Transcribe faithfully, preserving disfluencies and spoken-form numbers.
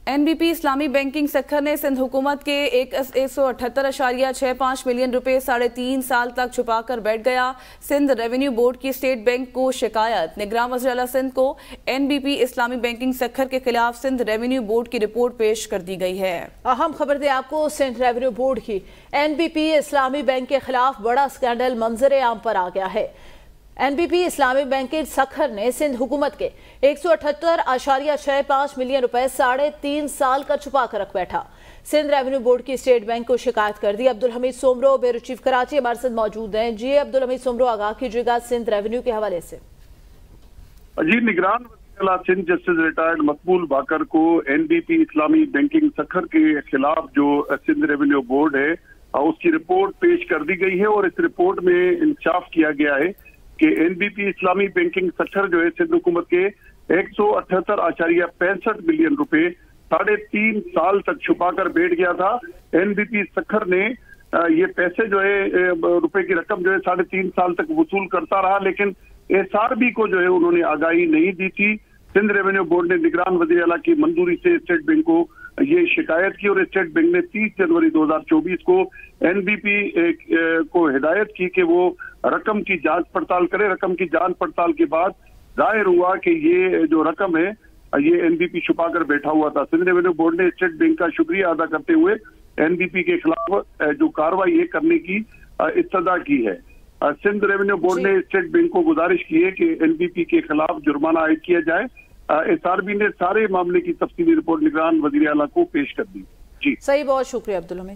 NBP इस्लामी banking sector ने सिंध हुकूमत के एक सौ अठहत्तर अशारिया छह पाँच मिलियन रुपए साढ़े तीन साल तक छुपा कर बैठ गया। सिंध रेवेन्यू बोर्ड की स्टेट बैंक को शिकायत। निगरान वज़ीर आला सिंध को एनबीपी इस्लामी बैंकिंग सेक्टर के खिलाफ सिंध रेवेन्यू बोर्ड की रिपोर्ट पेश कर दी गई है। अहम खबर दे आपको, सिंध रेवेन्यू बोर्ड की एनबीपी इस्लामी बैंक के खिलाफ बड़ा स्कैंडल मंजरे आम पर आ गया है। एनबीपी इस्लामी बैंकिंग सखर ने सिंध हुकूमत के एक सौ अठहत्तर आशारिया छह पाँच मिलियन रुपए साढ़े तीन साल का छुपा कर रख बैठा। सिंध रेवेन्यू बोर्ड की स्टेट बैंक को शिकायत कर दी। अब्दुल हमीद सोमरो ब्यूरो चीफ कराची हमारे साथ मौजूद हैं। जी अब्दुल हमीद सोमरो, आगाह कीजिएगा सिंध रेवेन्यू के हवाले से। जी, निगरान सिंध जस्टिस रिटायर्ड मकबूल बाकर को एनबीपी इस्लामी बैंकिंग सखर के खिलाफ जो सिंध रेवेन्यू बोर्ड है उसकी रिपोर्ट पेश कर दी गई है और इस रिपोर्ट में इंसाफ किया गया है कि एनबीपी इस्लामी बैंकिंग सेक्टर जो है सिंध हुकूमत के एक सौ अठहत्तर आशारिया पैंसठ मिलियन रुपए साढ़े तीन साल तक छुपा कर बैठ गया था। एनबीपी सेक्टर ने ये पैसे जो है रुपए की रकम जो है साढ़े तीन साल तक वसूल करता रहा, लेकिन एसआरबी को जो है उन्होंने आगाही नहीं दी थी। सिंध रेवेन्यू बोर्ड ने निगरान वज़ीर आला की मंजूरी से स्टेट बैंक को ये शिकायत की और स्टेट बैंक ने तीस जनवरी दो हजार चौबीस को एनबीपी को हिदायत की कि वो रकम की जांच पड़ताल करे। रकम की जांच पड़ताल के बाद जाहिर हुआ कि ये जो रकम है ये एनबीपी छुपा कर बैठा हुआ था। सिंध रेवेन्यू बोर्ड ने स्टेट बैंक का शुक्रिया अदा करते हुए एनबीपी के खिलाफ जो कार्रवाई है करने की इस्तदा की है। सिंध रेवेन्यू बोर्ड ने स्टेट बैंक को गुजारिश की है कि एनबीपी के खिलाफ जुर्माना आयद किया जाए। एसआरबी ने सारे मामले की तफसीली रिपोर्ट निगरान वज़ीर आला को पेश कर दी। जी सही, बहुत शुक्रिया अब्दुल हमीद।